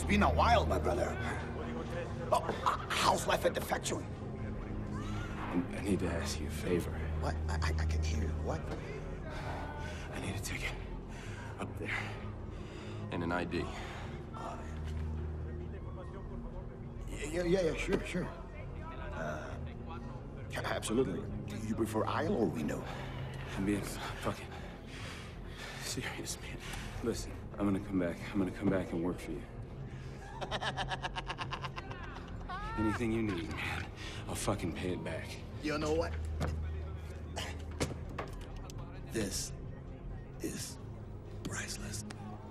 been a while, my brother. Oh, how's life at the factory? I need to ask you a favor. What? I can hear you. What? I need a ticket. Up there. And an ID. Yeah, sure. Absolutely. Do you prefer aisle or window? I'm being fucking serious, man. Listen, I'm gonna come back. I'm gonna come back and work for you. Anything you need, man, I'll fucking pay it back. You know what? This is priceless.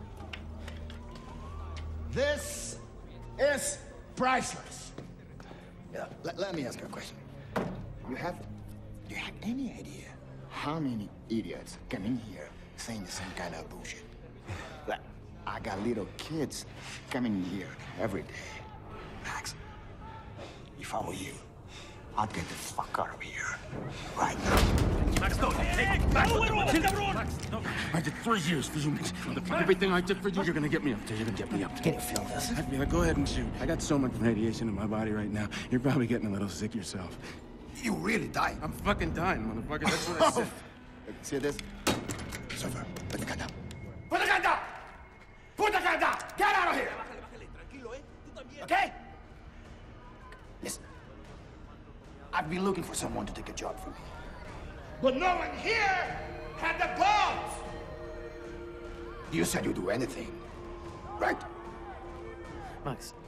This is priceless. Yeah, let me ask you a question. Do you have any idea how many idiots come in here saying the same kind of bullshit? Like, I got little kids coming here every day. Max, if I were you, I'd get the fuck out of here right now. Max, no, hey, Max, no. I did 3 years for you, Max. Everything I did for you, you're gonna get me up there. You're gonna get me up there. Can you feel this? I mean, go ahead and shoot. I got so much radiation in my body right now. You're probably getting a little sick yourself. You really died. I'm fucking dying, motherfucker. That's what I said. See this? Surfer, put the gun down. Put the gun down! Put the gun down! Get out of here! Okay? Listen. I've been looking for someone to take a job for me. But no one here had the balls! You said you'd do anything, right? Max,